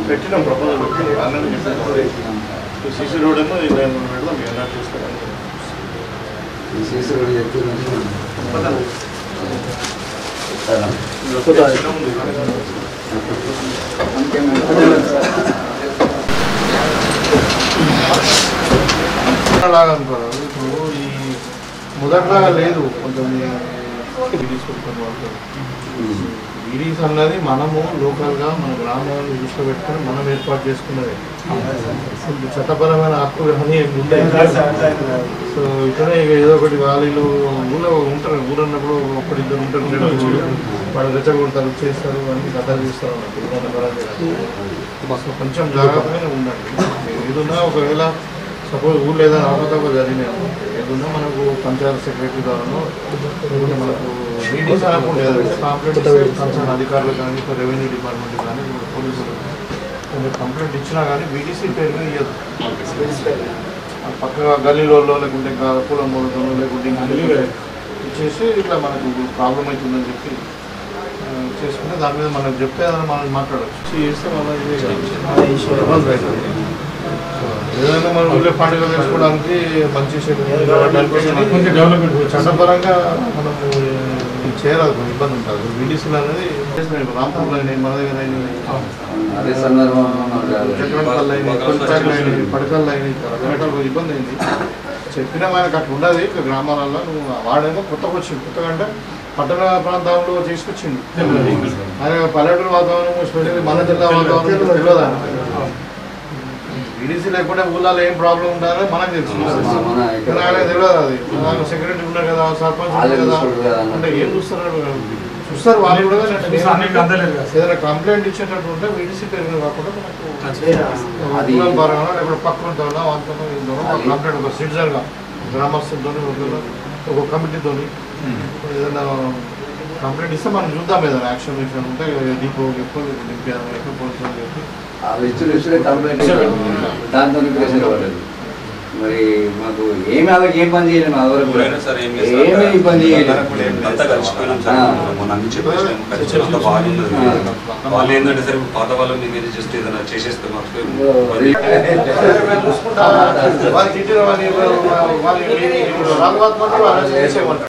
పెట్టినాం ప్రపోజల్ పెట్టినాం online CC road ఏమో పెడదాం ఎలా చూసుకోవాలి సీసీ రోడ్ లాగా అనుకోవాలి ఇప్పుడు ఈ మొదట్లాగా లేదు కొంచెం తీసుకుంటున్న వాళ్ళు ఈడీస్ అన్నది మనము లోకల్గా మన గ్రామాలను దృష్టిలో పెట్టుకొని మనం ఏర్పాటు చేసుకున్నది చట్టపరమైన హక్కులు కానీ ఉంటాయి. సో ఇక్కడే ఏదో ఒకటి వాళ్ళు ఊళ్ళో ఉంటారు, ఊరన్నప్పుడు ఒకటిద్దరు ఉంటారు, వాళ్ళు రెచ్చగొడతారు, చేస్తారు, అన్ని కథలు చేస్తారు అన్నట్టు. కొంచెం జాగ్రత్తగానే ఉండండి. ఏదన్నా ఒకవేళ సపోజ్ ఊళ్ళో ఏదైనా అవకతవకలు జరిగినాయి ఏదన్నా మనకు పంచాయత్ సెక్రటరీ ద్వారానో మనకు మీటింగ్స్ అనుకుంటే కంప్లైంట్ కన్సర్న్ అధికారులు కానీ రెవెన్యూ డిపార్ట్మెంట్ కానీ పోలీసులు కొంచెం కంప్లైంట్ ఇచ్చినా కానీ బీటీసీ పేరు మీద ఇవ్వదు. పక్కగా గల్లీలో లేకుంటే ఇంకా కులం మూలతోనో లేకుంటే ఇంకా ఇచ్చేసి ఇట్లా మనకు ప్రాబ్లం అవుతుందని చెప్పి చేసుకుంటే దాని మీద మనం చెప్తే ఏదైనా మనం మాట్లాడచ్చు చేస్తే మన ఇబ్బంది అవుతుంది. ఏదైనా మనం ఊళ్ళో పండుగలు వేసుకోవడానికి మంచి చట్టపరంగా మనము చేయాలి, కొంచెం ఇబ్బంది ఉంటుంది. బీడీసీలు అనేది రాంపూర్లో అయినాయి, మన దగ్గర అయినాయి, చక్రపల్లి అయినాయి, కొలిపాకలు అయినాయి, పడకల్లో అయినాయి, రకరకాల ఇబ్బంది అయింది. చెప్పినా మనకు అట్లా ఉండదు. ఇక గ్రామాలలో నువ్వు వాడేమో కొత్తగా వచ్చింది, కొత్తగా అంటే పట్టణ ప్రాంతాల్లో తీసుకొచ్చింది. ఆయన పల్లెటూరు వాతావరణం స్పెషల్లీ మన జిల్లా వాతావరణం తెలియదు. ఈడీసీ లేకుండా ఊళ్ళలో ఏం ప్రాబ్లం ఉండాలో మనకు తెలుసు, తెలియదు. అది సెక్రటరీ ఉన్నారు కదా, సర్పంచ్ కదా, అంటే ఏం చూస్తున్నారు చూస్తారు వాళ్ళు కూడా. ఏదైనా కంప్లైంట్ ఇచ్చేటట్టు ఉంటే ఈడీసీ పేరు కాకుండా మనకు పరంగా లేకపోతే పక్కన వాళ్ళతో కంప్లైంట్ ఒక సిటిజన్గా గ్రామస్తులతో ఒక కమిటీతో ఏదైనా కంప్లైంట్ ఇస్తే మనం చూద్దాం. ఏదైనా యాక్షన్ ఉంటే డీపో ఎక్కువ పోలీసులు చెప్పి దాంతో ప్రెషర్ పడలేదు. మరి మాకు ఏమి అలాగే ఏం పని చేయలేదు, మా వరకు ఏమీ పని చేయలేదు. వాళ్ళు ఏంటంటే సరే పాత వాళ్ళు మీరు జస్ట్ ఏదైనా చేసేస్తే మాకు